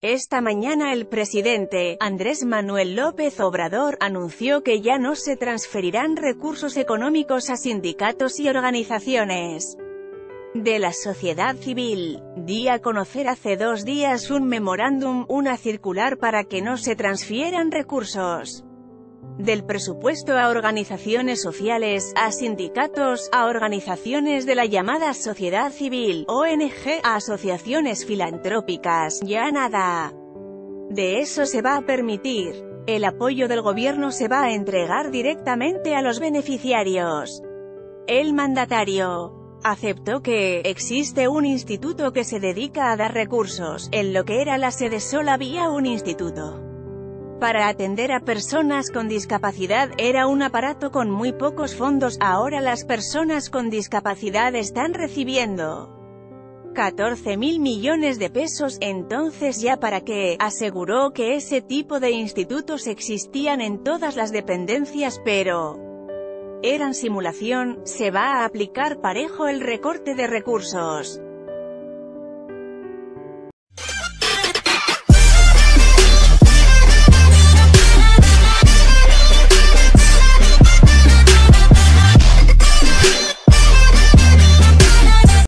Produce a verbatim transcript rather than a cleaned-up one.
Esta mañana el presidente, Andrés Manuel López Obrador, anunció que ya no se transferirán recursos económicos a sindicatos y organizaciones de la sociedad civil. Di a conocer hace dos días un memorándum, una circular para que no se transfieran recursos del presupuesto a organizaciones sociales, a sindicatos, a organizaciones de la llamada sociedad civil, O N G, a asociaciones filantrópicas. Ya nada de eso se va a permitir. El apoyo del gobierno se va a entregar directamente a los beneficiarios. El mandatario aceptó que existe un instituto que se dedica a dar recursos. En lo que era la sede solo había un instituto para atender a personas con discapacidad. Era un aparato con muy pocos fondos. Ahora las personas con discapacidad están recibiendo catorce mil millones de pesos. Entonces ya para qué. Aseguró que ese tipo de institutos existían en todas las dependencias, pero eran simulación. Se va a aplicar parejo el recorte de recursos.